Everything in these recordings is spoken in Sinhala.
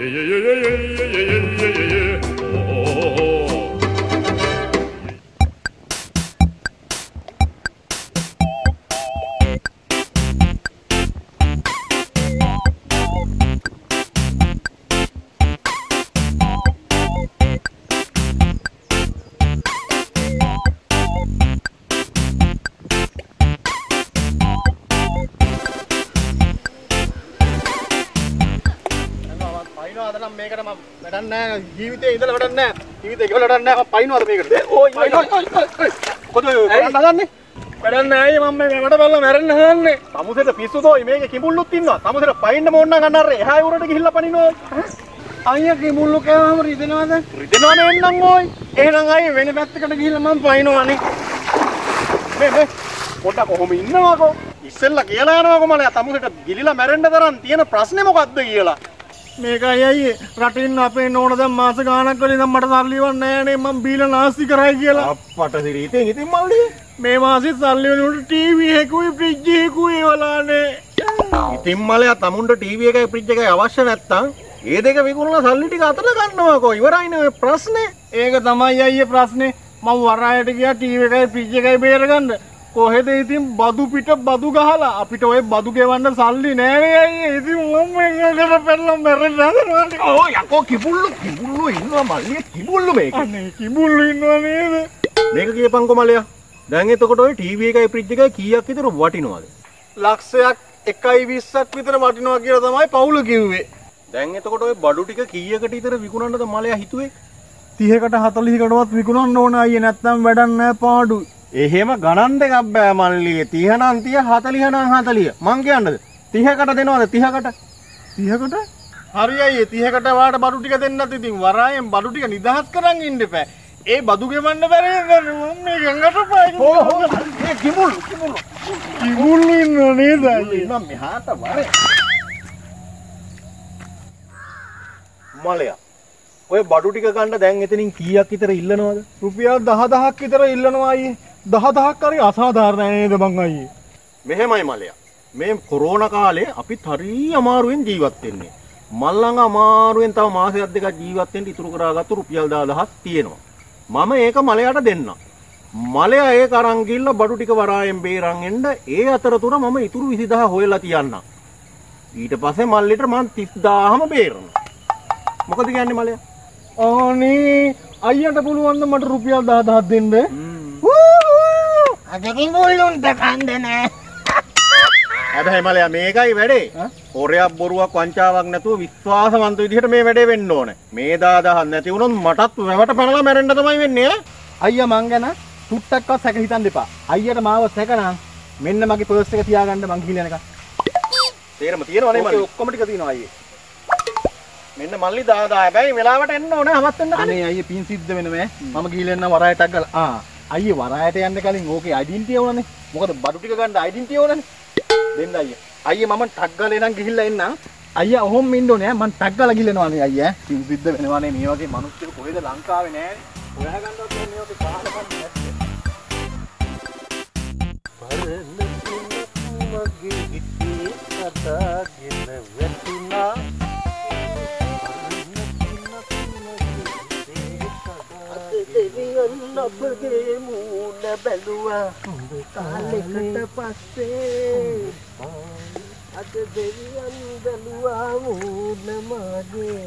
ජීවිතේ ඉඳලා වැඩක් නැහැ. ජීවිතේ ඉවල වැඩක් නැහැ. මම පයින්නවද මේකට? ඕයි කොතන හදන්නේ? වැඩක් නැහැ මම මේ වැඩ බලලා මැරෙන්න හදන්නේ. සමුසෙට පිස්සුදෝයි මේකේ කිඹුල්ලුත් ඉන්නවා. සමුසෙට පයින්න ඕන නම් අන්න අර එහා උරට ගිහිල්ලා පනිනවා. අයියා කිඹුල්ලු කෑවම රිදෙනවද? රිදෙනවනේ එන්නම් ඕයි. එහෙනම් අයියා වෙන පැත්තකට ගිහිල්ලා මම පයින්නවනේ. මේ පොඩක් කොහොම ඉන්නවකෝ? ඉස්සෙල්ලා කියලා යනවාකෝ මලයා සමුසෙට ගිලිලා මැරෙන්න තරම් තියෙන ප්‍රශ්නේ මොකද්ද කියලා. මේකයි අයියේ රටින් අපේ නෝන දැන් මාස ගාණක් වලින් දැන් මට සල්ලි වන්නේ නෑනේ මම බීලා නාස්ති කරයි කියලා අප්පට සිරි ඉතින් මල්ලි මේ මාසෙත් සල්ලි වලට ටීවී එකකුයි ෆ්‍රිජ් එකකුයි වලානේ ඉතින් මලයා තමුන්ට ටීවී එකයි ෆ්‍රිජ් එකයි අවශ්‍ය නැත්තම් ඒ දෙක විකුණලා සල්ලි ටික අතට ගන්නවාකෝ ඉවරයිනේ ඔය ප්‍රශ්නේ ඒක තමයි අයියේ ප්‍රශ්නේ මම වරායට ගියා ටීවී එකයි ෆ්‍රිජ් එකයි බේරගන්න කොහෙද ඉතින් බදු පිට බදු ගහලා අපිට ඔය බදු ගෙවන්න සල්ලි නෑනේ අයියේ ඉතින් මම මේකට පැනලා මැරෙන්න හදනවා ඕ යකෝ කිඹුල්ලු ඉන්නවා මල්ලිය කිඹුල්ලු මේක අනේ කිඹුල්ලු ඉන්නවා නේද මේක කියපන්කො මලයා දැන් එතකොට ඔය ටීවී එකයි ෆ්‍රිජ් එකයි කීයක් විතර වටිනවද ලක්ෂයක් 1.20ක් විතර වටිනවා කියලා තමයි පවුල කිව්වේ දැන් එතකොට ඔය බඩු ටික කීයකට විතර විකුණන්නද මලයා හිතුවේ 30කට 40කටවත් විකුණන්න ඕන අයියේ නැත්තම් වැඩක් නෑ පාඩුයි එහෙම ගණන් දෙකක් බෑ මල්ලියේ 30 නම් 30 40 නම් 40 මං කියන්නද 30කට දෙනවද 30කට 30කට හරි අයියේ 30කට වාට බඩු ටික දෙන්නත් ඉතින් වරායෙන් බඩු ටික නිදහස් කරන් ඉන්න එපා ඒ බඩු ගෙවන්න බැරි මම මේ ගඟට පායි ඒ කිඹුල්ලු ඉන්නව නේද මම මෙහාට වරේ මලයා ඔය බඩු ටික ගන්න දැන් එතනින් කීයක් විතර ඉල්ලනවද රුපියල් 10000ක් විතර ඉල්ලනවා අයියේ 10000ක් හරි අසාධාරණ නේද බං අයියේ මෙහෙමයි මලයා මේ කොරෝනා කාලේ අපිත් හරි අමාරුවෙන් ජීවත් වෙන්නේ මල් ළඟ අමාරුවෙන් තව මාසයක් දෙකක් ජීවත් වෙන්න ඉතුරු කරාගත්තු රුපියල් 10000ක් තියෙනවා මම ඒක මලයාට දෙන්නම් මලයා ඒක අරන් ගිහලා බඩු ටික වරායෙන් බේරන් එන්න ඒ අතරතුර මම ඉතුරු 20000 හොයලා තියන්නම් ඊට පස්සේ මල්ලිට මං 30000ම බේරනවා මොකද කියන්නේ මලයා අනේ අයියට පුළුවන් ද මට රුපියල් 10000ක් දෙන්න අදකින් මුල්ලුන්ට කන්ද නෑ හැබැයි මලයා මේකයි වැඩේ හොරයක් බොරුවක් වංචාවක් නැතුව විශ්වාසවන්ත විදිහට මේ වැඩේ වෙන්න ඕනේ මේ 10000ක් නැති වුණොත් මටත් වැවට පැනලා මැරෙන්න තමයි වෙන්නේ අයියා මං ගැන තුට්ටක්වත් සැක හිතන්න එපා අයියට මාව සැකනම් මෙන්න මගේ පර්ස් එක තියාගන්න මං ගිහින් යනකම් තේරම තියෙනවනේ මල්ලි ඔක්කොම ටික තියෙනවා අයියේ මෙන්න මල්ලි 10000 හැබැයි වෙලාවට එන්න ඕනේ හමත් වෙන්න කලින් අනේ අයියේ පින් සිද්ධ වෙනවേ මම ගිහින් එන්න වරායටක් ගාලා අයියේ වරායට යන්න කලින් ඕකේ ඩෙන්ටිටි ඕනනේ මොකද බඩු ටික ගන්න ඩෙන්ටිටි ඕනනේ දෙන්න අයියේ මම ටක් ගාලා එනන් ගිහිල්ලා එන්න අයියා ඔහොම ඉන්න ඕනේ මම ටක් ගාලා ගිහලනවානේ අයියා පින් සිද්ධ වෙනවානේ මේ වගේ මිනිස්සු කොහෙද ලංකාවේ නෑනේ හොයා ගන්නවත් මේ වගේ පාඩකම් නැත්තේ පරණ මගේ ඉති කතාගෙන වැටුණා දෙවියන් අපගේ මූණ බැලුවා කාලෙකට පස්සේ අද දෙවියන් බැලුවා මූණ මගේ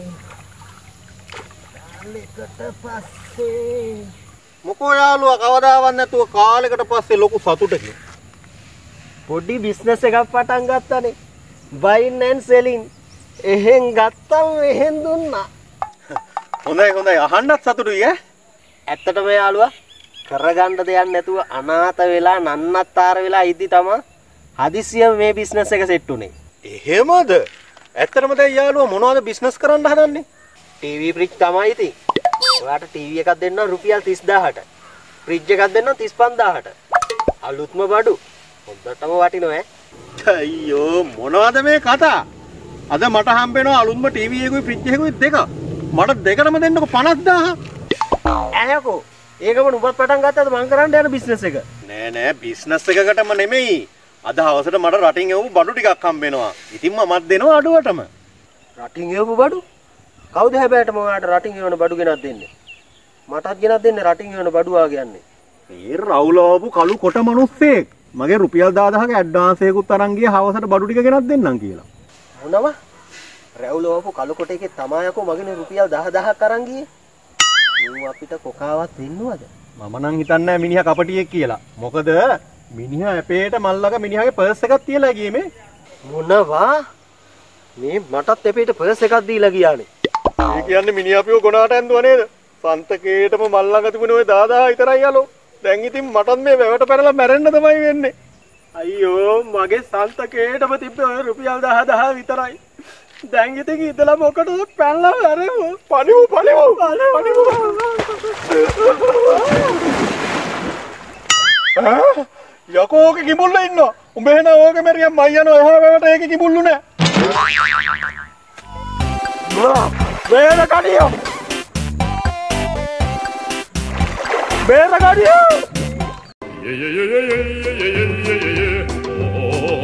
කාලෙකට පස්සේ මොකෝ යාළුවා කවදාවත් නැතුව කාලෙකට පස්සේ ලොකු සතුටකින් පොඩි බිස්නස් එකක් පටන් ගත්තානේ buying and selling එහෙන් ගත්තම එහෙන් දුන්නා හොඳයි අහන්නත් සතුටුයි ඈ ඇත්තටම යාළුවා කරගන්න දෙයක් නැතුව අනාථ වෙලා නන්නත්තර වෙලා ඉදි තමයි හදිසියෙම මේ බිස්නස් එක සෙට් උනේ. එහෙමද? ඇත්තටම දැන් යාළුවා මොනවද බිස්නස් කරන්න හදන්නේ? ටීවී ෆ්‍රිජ් තමයි ඉතින්. ඔයාට ටීවී එකක් දෙන්න රුපියල් 30000ට. ෆ්‍රිජ් එකක් දෙන්න 35000ට. අලුත්ම බඩු. හොඳටම වටිනවා ඈ. අයියෝ මොනවද මේ කතා? අද මට හම්බ වෙනවා අලුත්ම ටීවී එකකුයි ෆ්‍රිජ් එකකුයි දෙක. මට දෙකම දෙන්නකො 50000. ඇයකෝ ඒකම නුඹත් පටන් ගත්තද මං කරන්න යන බිස්නස් එක නෑ බිස්නස් එකකටම නෙමෙයි අද හවසට මට රටින් එවපු බඩු ටිකක් හම්බ වෙනවා ඉතින් මමත් දෙනවා අඩුවටම රටින් එවපු බඩු කවුද හැබැයිටම ඔයාට රටින් එවන බඩු ගෙනත් දෙන්නේ? මටත් ගෙනත් දෙන්නේ රටින් එවන බඩු ආ කියන්නේ. ඒ රවුලවපු කළු කොට මිනිස්සෙක්. මගේ රුපියල් 10000ක ඇඩ්වාන්ස් එකකුත් අරන් ගියා හවසට බඩු ටික ගෙනත් දෙන්නම් කියලා. මොනව? රැවුලවපු කළු කොට එකේ තමයි යකෝ මගේ රුපියල් 10000ක් අරන් ගියේ. මූ අපිට කොකාවක් දෙන්නවද? මම නම් හිතන්නේ නැහැ මිනිහා කපටියෙක් කියලා. මොකද මිනිහා ඇපේට මල්ලක මිනිහාගේ පර්ස් එකක් තියලා ගියේ මේ. මොනවා? මේ මටත් ඇපේට පර්ස් එකක් දීලා ගියානේ. ඒ කියන්නේ මිනිහා අපිව ගොනාට ඇන්දුවා නේද? සන්තකේටම මල්ලක තිබුණේ ඔය 10000 විතරයි යාලෝ. දැන් ඉතින් මටත් මේ වැවට පැනලා මැරෙන්න තමයි වෙන්නේ. අයියෝ මගේ සන්තකේටම තිබ්බේ ඔය රුපියල් 10000 විතරයි. දැන් ඉතින් ඉතලා මොකටද පැනලා මැරෙමු? පණිවු. යකෝ ඕකේ කිඹුල්ල ඉන්නවා. උඹ එන ඕකේ මැරියම් මයි යනවා එහා වැවට ඒකේ කිඹුල්ලු නෑ. බේර කඩියෝ. බේර කඩියෝ.